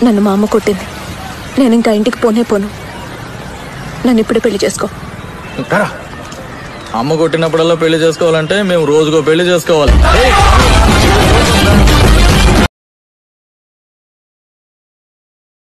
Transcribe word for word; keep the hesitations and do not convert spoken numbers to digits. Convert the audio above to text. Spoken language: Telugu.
నన్ను మా అమ్మ కొట్టింది. నేను ఇంకా ఇంటికి పోనే పోను. నన్ను ఇప్పుడే పెళ్లి చేసుకో. అమ్మ కొట్టినప్పుడల్లా పెళ్లి చేసుకోవాలంటే మేము రోజుకో పెళ్లి చేసుకోవాలి.